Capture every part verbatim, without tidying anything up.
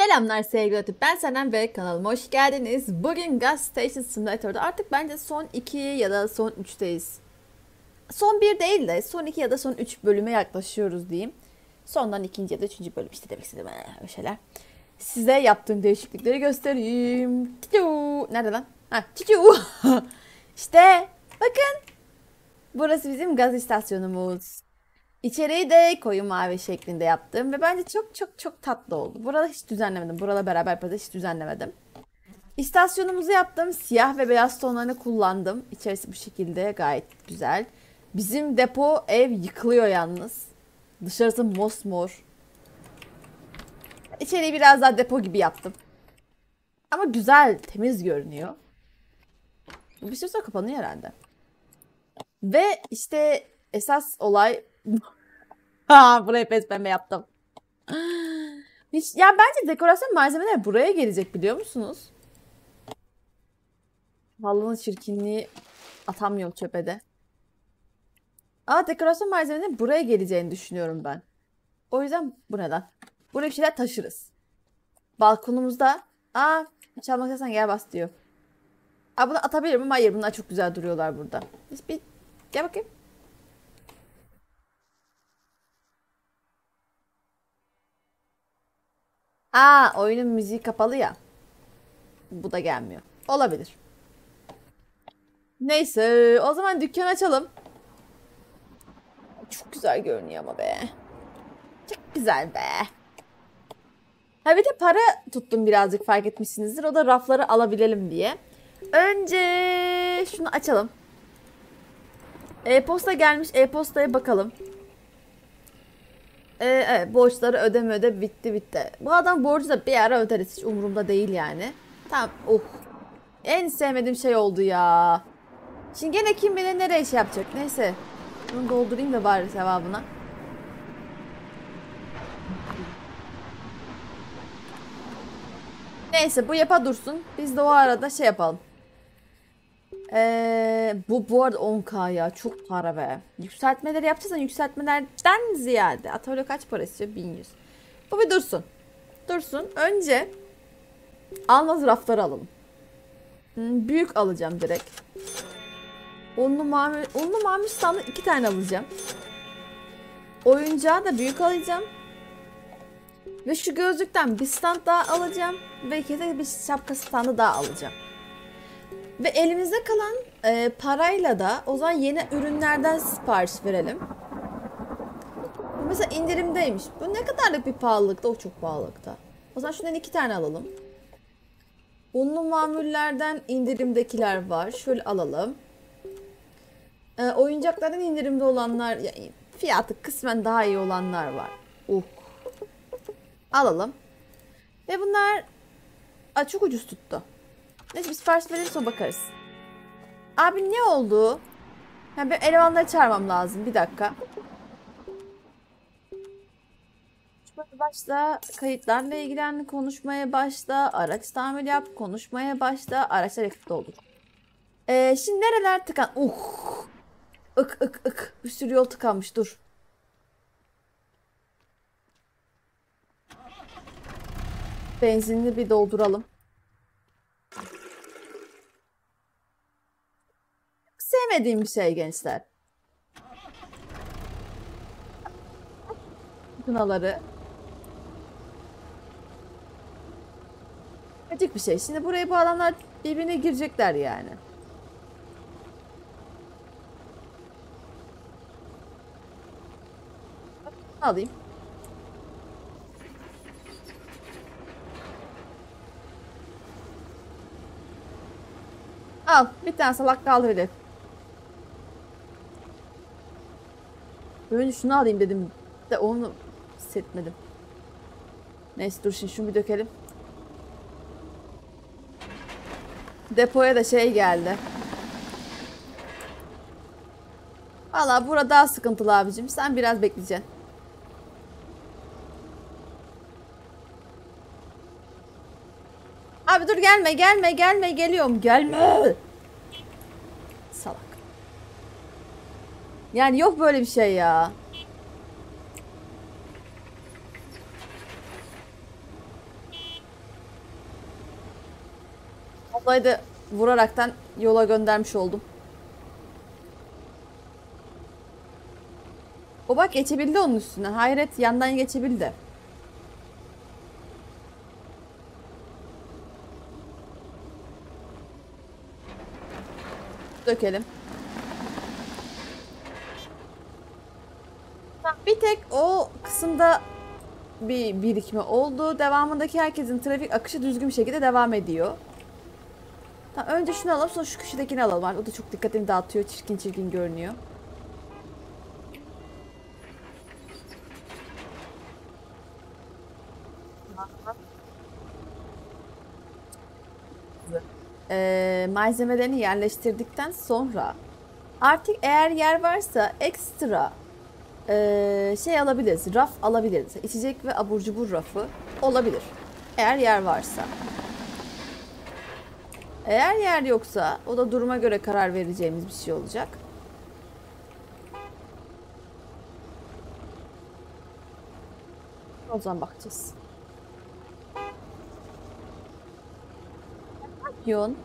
Selamlar sevgili YouTube. Ben Senem ve kanalıma hoş geldiniz. Bugün Gas Station Simulator'da artık bence son iki ya da son üçteyiz. Son bir değil de son iki ya da son üç bölüme yaklaşıyoruz diyeyim. Sondan ikinci ya da üçüncü bölüm işte demek istedim öyle şeyler. Size yaptığım değişiklikleri göstereyim. Ticu. Nerede lan? Ha, ticu. İşte bakın. Burası bizim gaz istasyonumuz. İçeriği de koyu mavi şeklinde yaptım ve bence çok çok çok tatlı oldu. Burada hiç düzenlemedim. Burada beraber yaparız hiç düzenlemedim. İstasyonumuzu yaptım. Siyah ve beyaz tonlarını kullandım. İçerisi bu şekilde gayet güzel. Bizim depo ev yıkılıyor yalnız. Dışarısı mosmor. İçeriği biraz daha depo gibi yaptım. Ama güzel, temiz görünüyor. Bu bir süre sonra kapanıyor herhalde. Ve işte esas olay... Ha, burayı pes pembe yaptım. Hiç, ya bence dekorasyon malzemeleri buraya gelecek biliyor musunuz? Halının çirkinliği atamıyorum çöpe de. Aa, dekorasyon malzemeleri buraya geleceğini düşünüyorum ben. O yüzden bu neden? Buraya bir şeyler taşırız. Balkonumuzda. Aa, çalmak istersen gel bas diyor. Aa, bunu atabilirim ama hayır, bunlar çok güzel duruyorlar burada. Biz bir gel bakayım. Aa, oyunun müziği kapalı ya. Bu da gelmiyor. Olabilir. Neyse, o zaman dükkan açalım. Çok güzel görünüyor ama be. Çok güzel be. Ha, bir de para tuttum birazcık, fark etmişsinizdir. O da rafları alabilelim diye. Önce şunu açalım. E-posta gelmiş. E-postaya bakalım. Ee, evet, borçları ödeme öde bitti bitti. Bu adam borcu da bir ara öderiz. Hiç umurumda değil yani. Tamam. Oh. En sevmediğim şey oldu ya. Şimdi gene kim bilir nereye şey yapacak. Neyse. Bunu doldurayım da bari sevabına. Neyse, bu yapa dursun. Biz de o arada şey yapalım. Ee, bu bu arada on K ya. Çok para be. Yükseltmeleri yapacaksan yükseltmelerden ziyade. Atölye kaç para istiyor? bin yüz. Bu bir dursun. Dursun. Önce almaz rafları alalım. Hmm, büyük alacağım direkt. Onlu mamul, onlu mamul standı iki tane alacağım. Oyuncağı da büyük alacağım. Ve şu gözlükten bir stand daha alacağım. Ve kese bir şapka standı daha alacağım. Ve elimizde kalan e, parayla da o zaman yeni ürünlerden sipariş verelim. Mesela indirimdeymiş. Bu ne kadarlık bir pahalılıkta? O çok pahalılıkta. O zaman şundan iki tane alalım. Unlu mamullerden indirimdekiler var. Şöyle alalım. E, oyuncaklardan indirimde olanlar, yani fiyatı kısmen daha iyi olanlar var. Uh. Alalım. Ve bunlar Aa, çok ucuz tuttu. Neyse, biz sipariş verirse bakarız. Abi ne oldu? Yani ben elemanları çağırmam lazım. Bir dakika. Konuşmaya başla. Kayıtlarla ilgilen. Konuşmaya başla. Araç tamir yap. Konuşmaya başla. Araçlar yakıt doldur. Ee, şimdi nereler tıkan? Uh. Ik ik ik. Bir sürü yol tıkanmış. Dur. Benzinli bir dolduralım. Sevmediğim bir şey gençler. Kınaları. Acık bir şey. Şimdi buraya bu adamlar birbirine girecekler yani. Alayım. Al. Bir tane salak kaldı bile. Önce şunu alayım dedim de onu hissetmedim. Neyse, dur şimdi şunu bir dökelim. Depoya da şey geldi. Valla burada daha sıkıntılı abicim. Sen biraz bekleyeceksin. Abi dur, gelme gelme gelme, geliyorum, gelme. Salak. Yani yok böyle bir şey ya. Ablayı da vuraraktan yola göndermiş oldum. O bak geçebildi onun üstüne. Hayret yandan geçebildi. Dökelim. Bir tek o kısımda bir birikme oldu. Devamındaki herkesin trafik akışı düzgün bir şekilde devam ediyor. Tamam, önce şunu alalım, sonra şu köşedekini alalım. O da çok dikkatimi dağıtıyor. Çirkin çirkin görünüyor. Ee, malzemelerini yerleştirdikten sonra artık eğer yer varsa ekstra ee, şey alabiliriz. Raf alabiliriz. İçecek ve abur cubur rafı olabilir. Eğer yer varsa. Eğer yer yoksa o da duruma göre karar vereceğimiz bir şey olacak. O zaman bakacağız. Yoğun.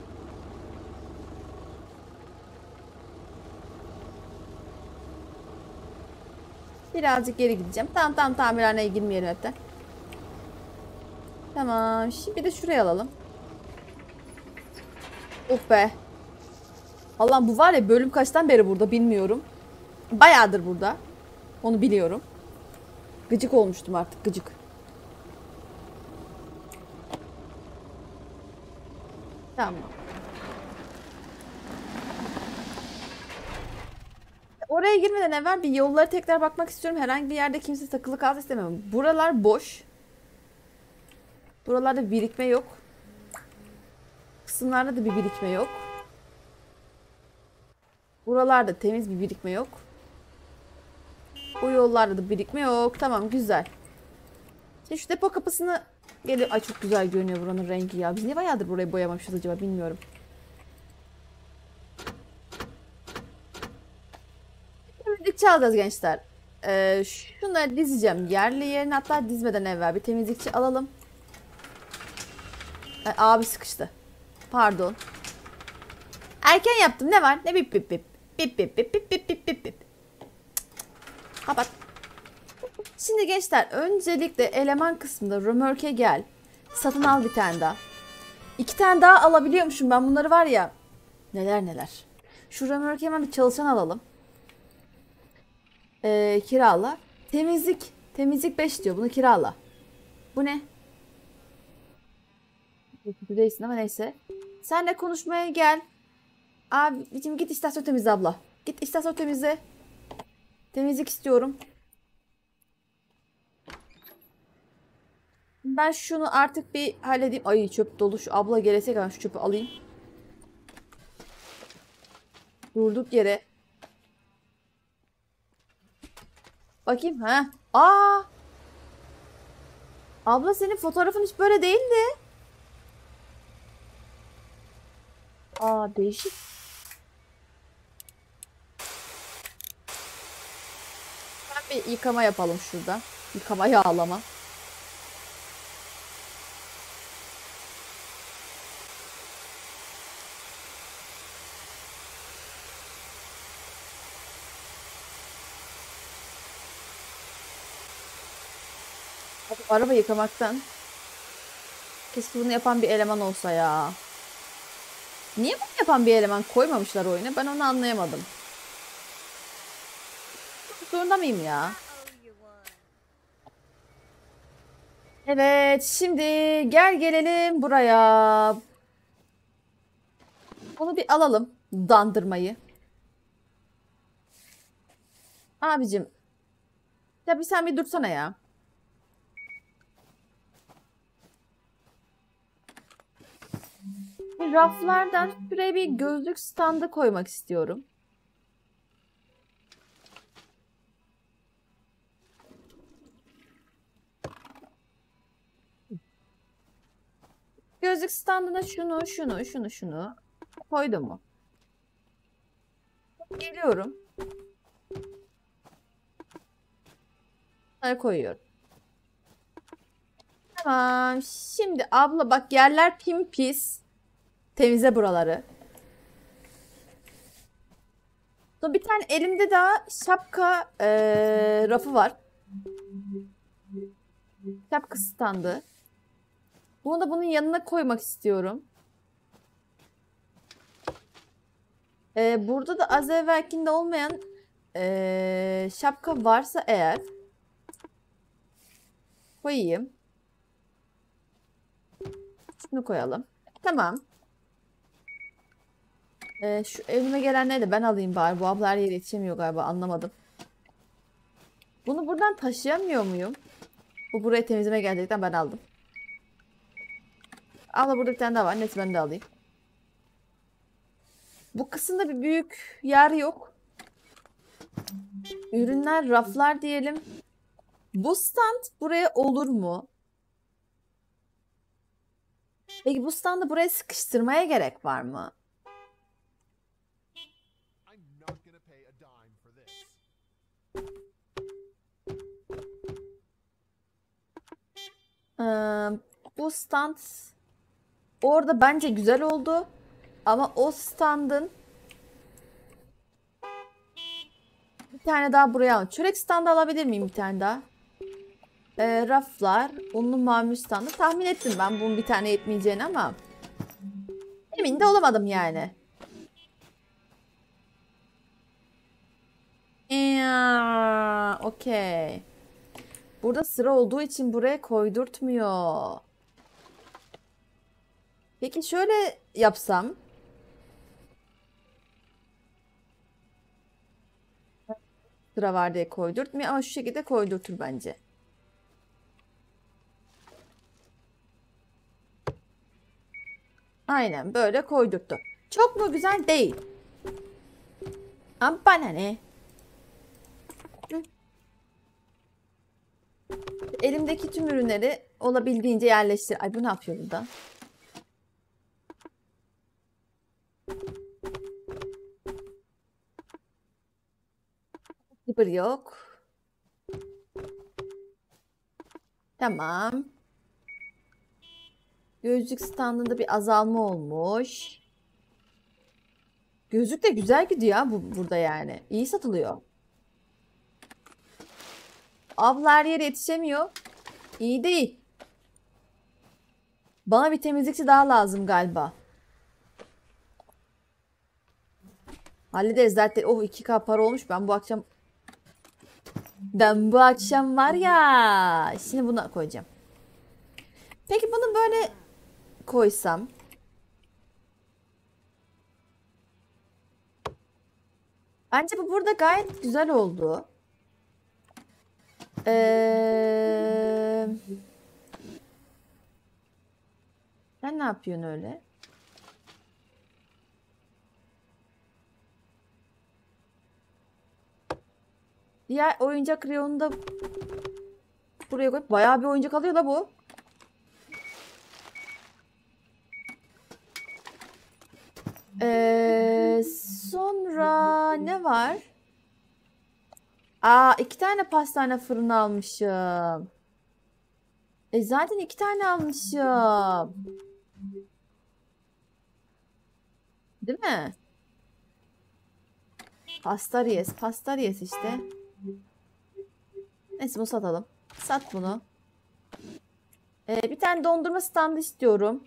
Birazcık geri gideceğim. Tamam tamam tamirhaneye girmeyelim hatta. Tamam. Şimdi bir de şuraya alalım. Oh be. Allah'ım bu var ya bölüm kaçtan beri burada bilmiyorum. Bayağıdır burada. Onu biliyorum. Gıcık olmuştum artık gıcık. Tamam. Oraya girmeden evvel bir yollara tekrar bakmak istiyorum. Herhangi bir yerde kimse takılı kalsın istemiyorum. Buralar boş. Buralarda bir birikme yok. Kısımlarda da bir birikme yok. Buralarda temiz bir birikme yok. Bu yollarda da birikme yok. Tamam güzel. Şimdi şu depo kapısını geliyor. Ay çok güzel görünüyor buranın rengi ya. Biz niye bayağıdır burayı boyamamışız acaba bilmiyorum. Temizlikçi alacağız gençler. Ee, şunları dizeceğim yerli yerine, hatta dizmeden evvel bir temizlikçi alalım. Ay, abi sıkıştı. Pardon. Erken yaptım, ne var? Ne bip bip bip. Bip bip bip bip bip bip bip bip. Kapat. Şimdi gençler öncelikle eleman kısmında römorke gel. Satın al bir tane daha. İki tane daha alabiliyormuşum ben bunları var ya. Neler neler. Şu römorke hemen bir çalışan alalım. Ee, kirala. Temizlik. Temizlik beş diyor. Bunu kirala. Bu ne? Kötü değilsin ama neyse. Senle konuşmaya gel. Abicim git istasyon temizle abla. Git istasyon temizle. Temizlik istiyorum. Ben şunu artık bir halledeyim. Ay çöp dolu. Şu abla gelesek ben şu çöpü alayım. Durduk yere. Bakayım ha. Aa! Abla senin fotoğrafın hiç böyle değildi. Aa değişik. Ben bir yıkama yapalım şurada. Yıkama yağlama. Araba yıkamaktan. Keşke bunu yapan bir eleman olsa ya. Niye bunu yapan bir eleman koymamışlar oyuna? Ben onu anlayamadım. Zorunda mıyım ya? Evet, şimdi gel gelelim buraya. Bunu bir alalım. Dandırmayı. Abicim. Ya bir sen bir dursana ya. Raflardan şuraya bir gözlük standı koymak istiyorum. Gözlük standına şunu, şunu, şunu, şunu koydum mu? Geliyorum. Bunları koyuyorum. Tamam. Şimdi abla bak yerler pim pis. Temizle buraları. Sonra bir tane elimde daha şapka eee, rafı var. Şapka standı. Bunu da bunun yanına koymak istiyorum. Ee, burada da az evvelkinde olmayan ee, şapka varsa eğer koyayım. Şunu koyalım. Tamam. Ee, şu elime gelenleri de ben alayım bari. Bu abla her yere yetişemiyor galiba. Anlamadım. Bunu buradan taşıyamıyor muyum? Bu buraya temizleme gelecekten ben aldım. Abla burada bir tane daha var. Neyse ben de alayım. Bu kısımda bir büyük yer yok. Ürünler, raflar diyelim. Bu stand buraya olur mu? Peki bu standı buraya sıkıştırmaya gerek var mı? I'm not gonna pay a dime for this. Ee, bu stand orada bence güzel oldu. Ama o standın bir tane daha buraya al. Çörek standı alabilir miyim bir tane daha? Ee, raflar, unlu mamul standı. Tahmin ettim ben bunun bir tane yetmeyeceğini ama emin de olamadım yani. Ya, okey. Burada sıra olduğu için buraya koydurtmuyor. Peki şöyle yapsam. Sıra var diye koydurtmuyor ama şu şekilde koydurtur bence. Aynen böyle koydurttu. Çok mu güzel değil. Ama bana ne? Hı. Elimdeki tüm ürünleri olabildiğince yerleştir. Ay bu ne yapıyor burada? Zipper yok. Tamam. Gözlük standında bir azalma olmuş. Gözlük de güzel gidiyor ha bu, burada yani. İyi satılıyor. Abla her yere yetişemiyor. İyi değil. Bana bir temizlikçi daha lazım galiba. Hallederiz zaten. Oh iki K para olmuş. Ben bu akşam ben bu akşam var ya. Şimdi buna koyacağım. Peki bunu böyle koysam. Bence bu burada gayet güzel oldu. Ee, sen ne yapıyorsun öyle? Diğer oyuncak reyonunu da buraya koyup bayağı bir oyuncak alıyor da bu. Ee, sonra ne var? Aa iki tane pastane fırını almışım. E zaten iki tane almışım. Değil mi? Pastariyes, pastariyes işte. Neyse bunu satalım. Sat bunu. Ee, bir tane dondurma standı istiyorum.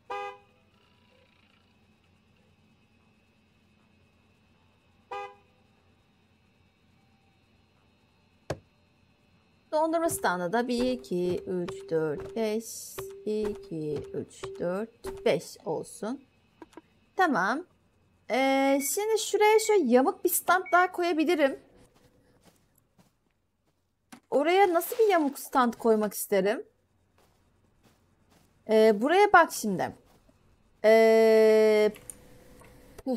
Dondurma standı da bir, iki, üç, dört, beş, iki, üç, dört, beş olsun. Tamam. Ee, şimdi şuraya şöyle yamuk bir stand daha koyabilirim. Oraya nasıl bir yamuk stand koymak isterim? Ee, buraya bak şimdi. Ee, puf,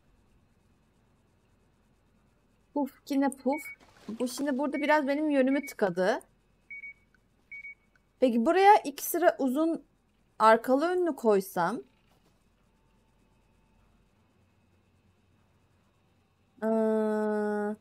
puf, yine puf. Bu şimdi burada biraz benim yönümü tıkadı. Peki buraya iki sıra uzun arkalı önlü koysam. Ee,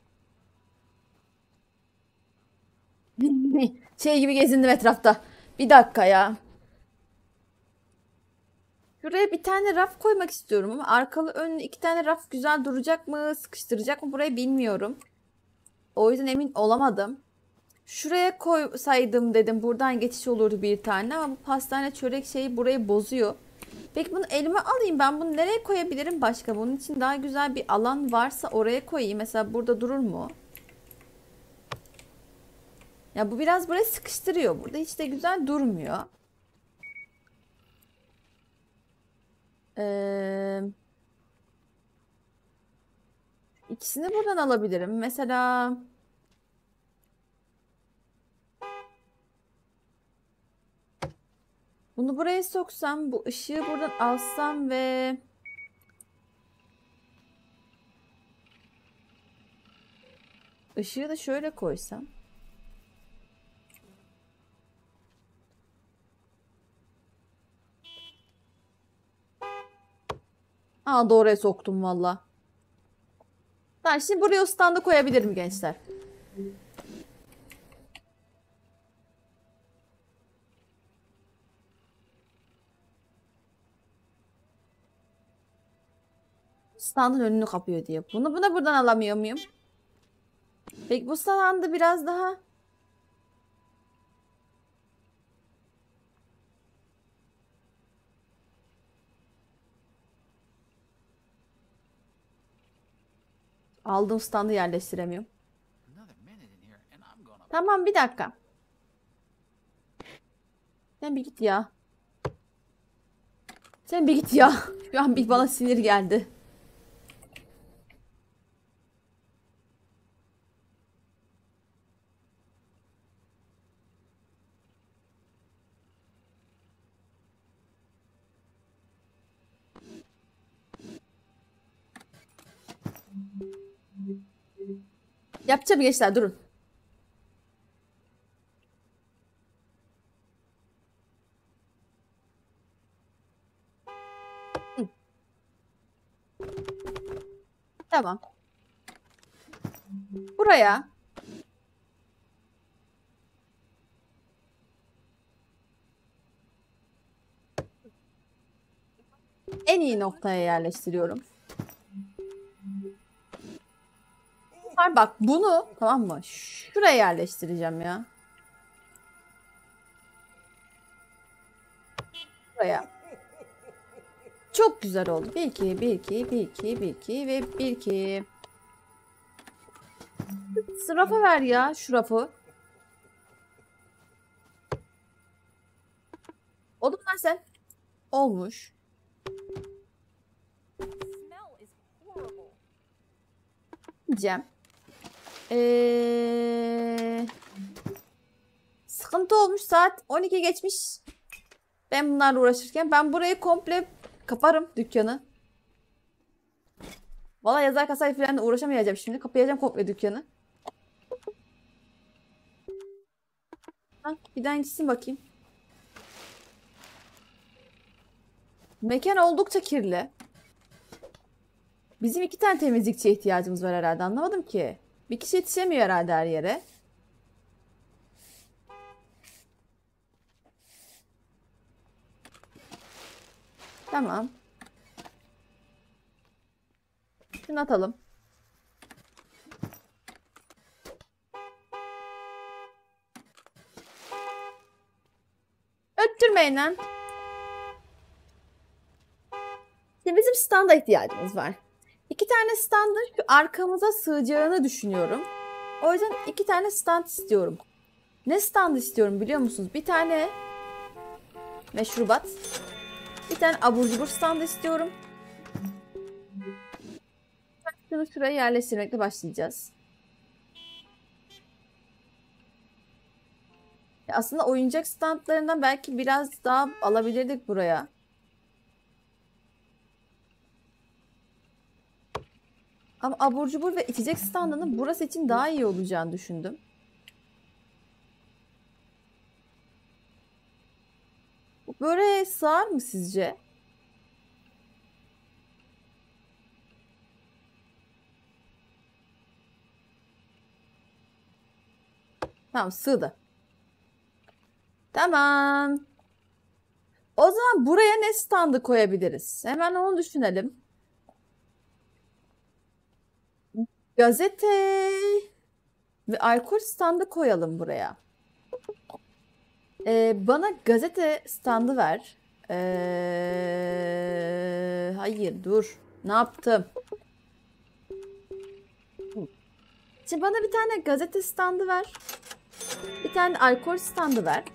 şey gibi gezindim etrafta. Bir dakika ya. Şuraya bir tane raf koymak istiyorum ama arkalı önlü iki tane raf güzel duracak mı, sıkıştıracak mı burayı bilmiyorum. O yüzden emin olamadım. Şuraya koysaydım dedim buradan geçiş olurdu bir tane ama bu pastane çörek şeyi burayı bozuyor. Peki bunu elime alayım, ben bunu nereye koyabilirim başka? Bunun için daha güzel bir alan varsa oraya koyayım. Mesela burada durur mu? Ya bu biraz burayı sıkıştırıyor. Burada hiç de güzel durmuyor. Ee, ikisini buradan alabilirim. Mesela bunu buraya soksam, bu ışığı buradan alsam ve ışığı da şöyle koysam. Aa, doğruya soktum valla. Ben şimdi buraya o standı koyabilirim gençler. Standın önünü kapıyor diye. Bunu buna buradan alamıyor muyum? Peki bu standı biraz daha... Aldığım standı yerleştiremiyorum. Tamam, bir dakika. Sen bir git ya. Sen bir git ya. Şu an bir bana sinir geldi. Yapacağım gençler, durun. Hı. Tamam. Buraya en iyi noktaya yerleştiriyorum. Bak bunu, tamam mı? Şuraya yerleştireceğim ya. Buraya. Çok güzel oldu. bir iki, bir iki, bir iki, bir iki ve bir iki. Şu rafı ver ya, şu rafı. Oldu mu lan sen? Olmuş. Diyeceğim. Ee, sıkıntı olmuş, saat on iki geçmiş. Ben bunlarla uğraşırken ben burayı komple kaparım, dükkanı. Valla yazar kasayı falan da uğraşamayacağım şimdi. Kapayacağım komple dükkanı. Ha, giden gitsin bakayım. Mekan oldukça kirli. Bizim iki tane temizlikçiye ihtiyacımız var herhalde. Anlamadım ki. Bir kişi yetişemiyor herhalde her yere. Tamam. Şunu atalım. Öttürmeyin lan. Şimdi bizim standa ihtiyacımız var. İki tane standın şu arkamıza sığacağını düşünüyorum. O yüzden iki tane stand istiyorum. Ne stand istiyorum biliyor musunuz? Bir tane meşrubat. Bir tane abur cubur standı istiyorum. Şunu şuraya yerleştirmekle başlayacağız. Aslında oyuncak standlarından belki biraz daha alabilirdik buraya. Ama abur cubur ve içecek standının burası için daha iyi olacağını düşündüm. Bu böyle sığar mı sizce? Tamam, sığdı. Tamam. O zaman buraya ne standı koyabiliriz? Hemen onu düşünelim. Gazete ve alkol standı koyalım buraya. Ee, bana gazete standı ver. Ee, hayır dur. Ne yaptım? Şimdi bana bir tane gazete standı ver. Bir tane alkol standı ver.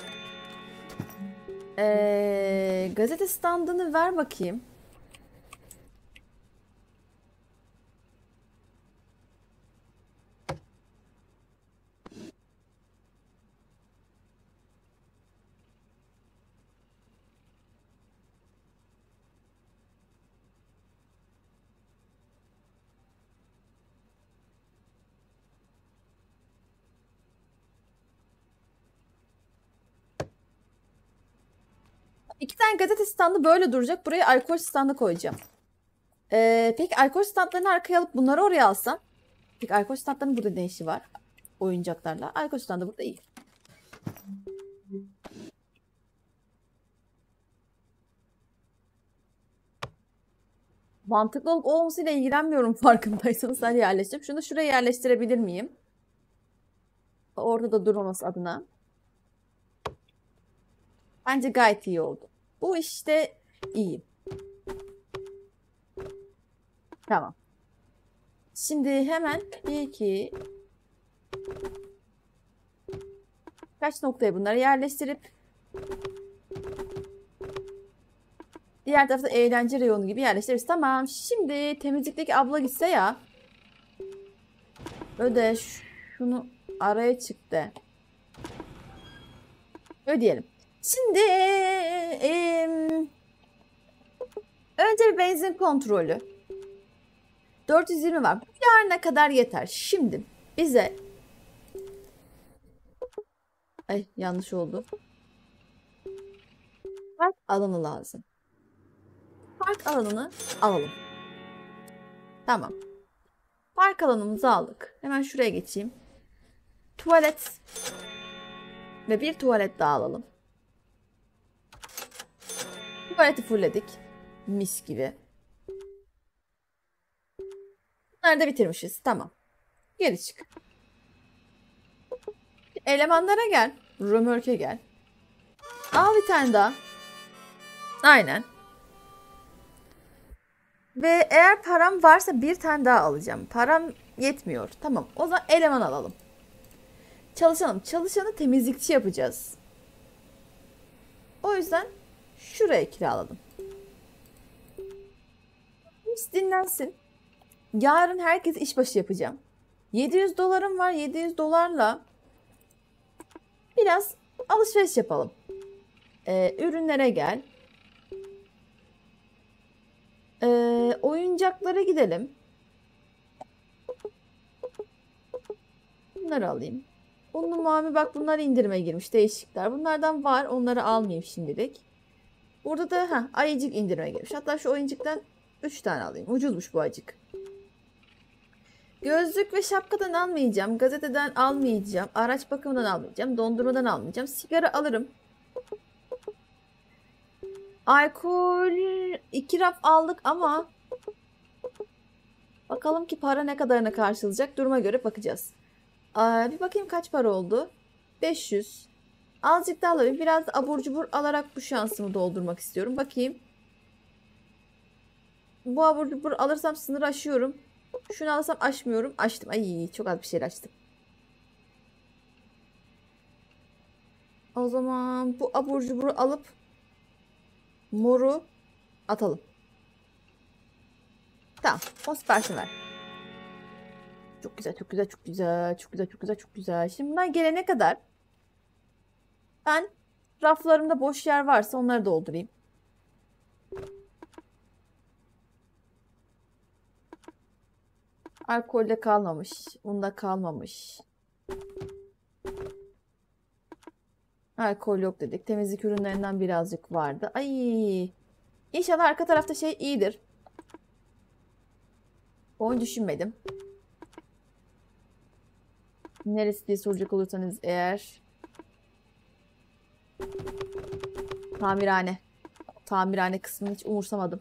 Ee, gazete standını ver bakayım. İki tane gazete standı böyle duracak. Buraya alkol standı koyacağım. Ee, peki alkol standlarını arkaya alıp bunları oraya alsam? Peki alkol standlarının burada ne işi var? Oyuncaklarla. Alkol standı burada iyi. Mantıklı olup olmasıyla ilgilenmiyorum farkındaysanız. Sadece yerleştireyim. Şunu şuraya yerleştirebilir miyim? Orada da durmaması adına. Bence gayet iyi oldu. Bu işte iyi. Tamam. Şimdi hemen bir iki kaç noktaya bunları yerleştirip diğer tarafta eğlence reyonu gibi yerleştiririz. Tamam. Şimdi temizlikteki abla gitse ya. Öde şunu araya çıktı. Ödeyelim. Şimdi em, önce bir benzin kontrolü. dört yüz yirmi var. Yarına kadar yeter. Şimdi bize ay yanlış oldu. Park alanı lazım. Park alanını alalım. Tamam. Park alanımızı aldık. Hemen şuraya geçeyim. Tuvalet ve bir tuvalet daha alalım. Tuvaleti fullledik. Mis gibi. Bunları da bitirmişiz. Tamam. Geri çık. Elemanlara gel. Römörke gel. Al bir tane daha. Aynen. Ve eğer param varsa bir tane daha alacağım. Param yetmiyor. Tamam. O zaman eleman alalım. Çalışalım. Çalışanı temizlikçi yapacağız. O yüzden şuraya kiraladım. Hiç dinlensin. Yarın herkes işbaşı yapacağım. yedi yüz dolarım var. yedi yüz dolarla biraz alışveriş yapalım. Ee, ürünlere gel. Ee, oyuncaklara gidelim. Bunları alayım. Unlu mami bak bunlar indirime girmiş. Değişikler. Bunlardan var. Onları almayayım şimdilik. Burada da heh, ayıcık indirime girmiş. Hatta şu oyuncaktan üç tane alayım. Ucuzmuş bu ayıcık. Gözlük ve şapkadan almayacağım. Gazeteden almayacağım. Araç bakımından almayacağım. Dondurmadan almayacağım. Sigara alırım. Alkol iki raf aldık ama bakalım ki para ne kadarına karşılayacak. Duruma göre bakacağız. Aa, bir bakayım kaç para oldu. beş yüz. Azıcık daha alayım. Biraz da abur cubur alarak bu şansımı doldurmak istiyorum. Bakayım. Bu abur cubur alırsam sınır aşıyorum. Şunu alırsam aşmıyorum. Açtım. Ay çok az bir şey açtım. O zaman bu abur cuburu alıp moru atalım. Tamam. O siparişi ver. Çok güzel, çok güzel, çok güzel, çok güzel, çok güzel, çok güzel. Şimdi bunlar gelene kadar ben raflarımda boş yer varsa onları doldurayım. Alkolde kalmamış, unda kalmamış. Alkol yok dedik. Temizlik ürünlerinden birazcık vardı. Ay. İnşallah arka tarafta şey iyidir. Onu düşünmedim. Neresi diye soracak olursanız eğer. Tamirhane. Tamirhane kısmını hiç umursamadım.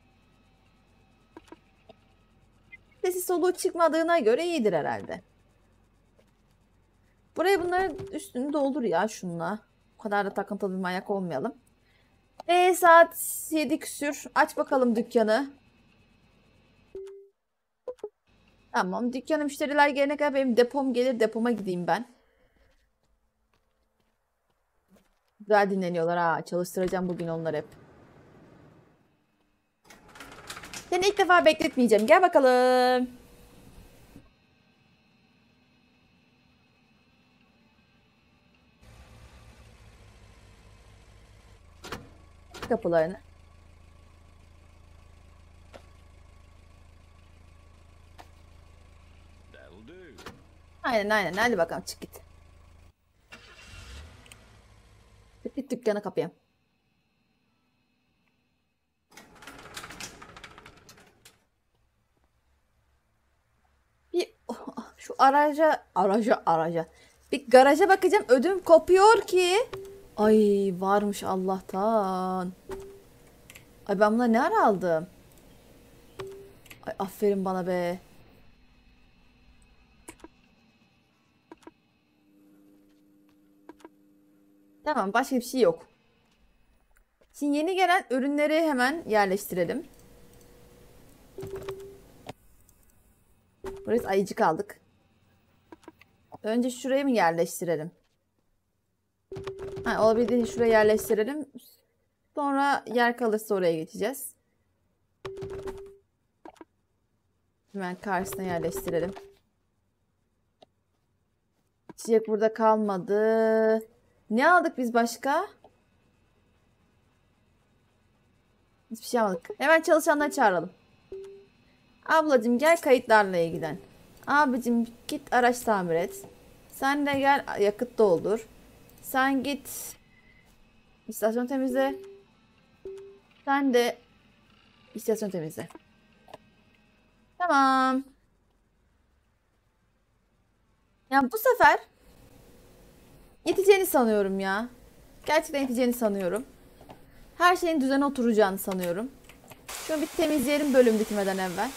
Sesi soluğu çıkmadığına göre iyidir herhalde. Buraya bunların üstünü doldur ya şunla. O kadar da takıntılı bir manyak olmayalım. E saat yedi küsür. Aç bakalım dükkanı. Tamam. Dükkana müşteriler gelene kadar benim depom gelir. Depoma gideyim ben. Güzel dinleniyorlar ha. Çalıştıracağım bugün onları hep. Seni ilk defa bekletmeyeceğim. Gel bakalım. Kapılarını. That'll do. Aynen aynen. Hadi bakalım çık git. Çık git dükkanı kapıya. Bir şu araca araca araca bir garaja bakacağım, ödüm kopuyor ki. Ay varmış Allah'tan. Ay ben bunları ne ara aldım? Ay aferin bana be. Tamam, başka bir şey yok. Şimdi yeni gelen ürünleri hemen yerleştirelim. Burası ayıcık aldık. Önce şuraya mı yerleştirelim? Ha, olabildiğince şuraya yerleştirelim. Sonra yer kalırsa oraya geçeceğiz. Hemen karşısına yerleştirelim. Çiçek burada kalmadı. Ne aldık biz başka? Hiçbir şey almadık. Hemen çalışanları çağıralım. Ablacığım gel kayıtlarla ilgilen. Abicim git araç tamir et. Sen de gel yakıt doldur. Sen git istasyon temizle. Sen de istasyon temizle. Tamam. Ya bu sefer yeteceğini sanıyorum ya. Gerçekten yeteceğini sanıyorum. Her şeyin düzene oturacağını sanıyorum. Şunu bir temizleyelim bölüm bitmeden evvel.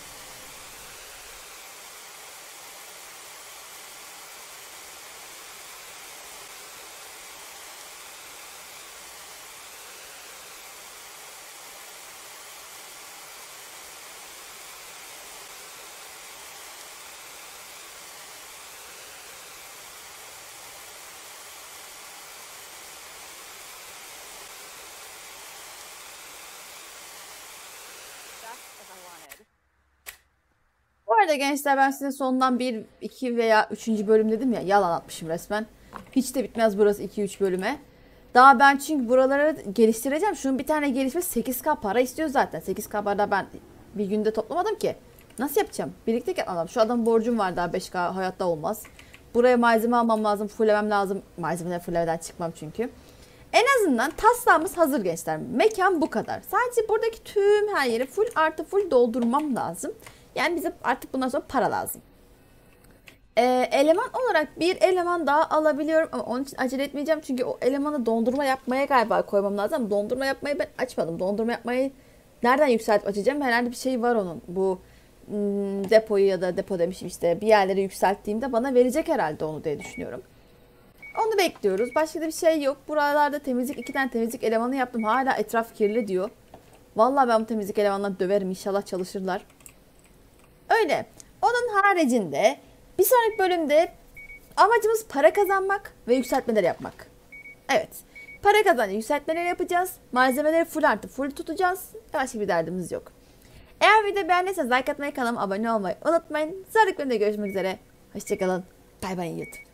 Bu arada gençler ben size sondan bir, iki veya üçüncü bölüm dedim ya. Yalan atmışım resmen. Hiç de bitmez burası iki üç bölüme. Daha ben çünkü buraları geliştireceğim. Şunun bir tane gelişme sekiz K para istiyor zaten. sekiz K para ben bir günde toplamadım ki. Nasıl yapacağım? Birlikte yapmam. Şu adam borcum var, daha beş K hayatta olmaz. Buraya malzeme almam lazım. Fullemem lazım. Malzemeleri fullemeden çıkmam çünkü. En azından taslağımız hazır gençler. Mekan bu kadar. Sadece buradaki tüm her yeri full artı full doldurmam lazım. Yani bize artık bundan sonra para lazım. Ee, eleman olarak bir eleman daha alabiliyorum ama onun için acele etmeyeceğim. Çünkü o elemanı dondurma yapmaya galiba koymam lazım. Ama dondurma yapmayı ben açmadım. Dondurma yapmayı nereden yükseltip açacağım? Herhalde bir şey var onun. Bu hmm, depoyu ya da depo demişim işte bir yerlere yükselttiğimde bana verecek herhalde onu diye düşünüyorum. Onu bekliyoruz. Başka da bir şey yok. Buralarda temizlik, iki tane temizlik elemanı yaptım. Hala etraf kirli diyor. Vallahi ben bu temizlik elemanlarını döverim. İnşallah çalışırlar. Öyle. Onun haricinde bir sonraki bölümde amacımız para kazanmak ve yükseltmeler yapmak. Evet. Para kazanca yükseltmeler yapacağız. Malzemeleri full artı full tutacağız. Başka bir derdimiz yok. Eğer videoyu beğendiyseniz like atmayı, kanalıma abone olmayı unutmayın. Sonraki bölümde görüşmek üzere. Hoşçakalın. Bay bay YouTube.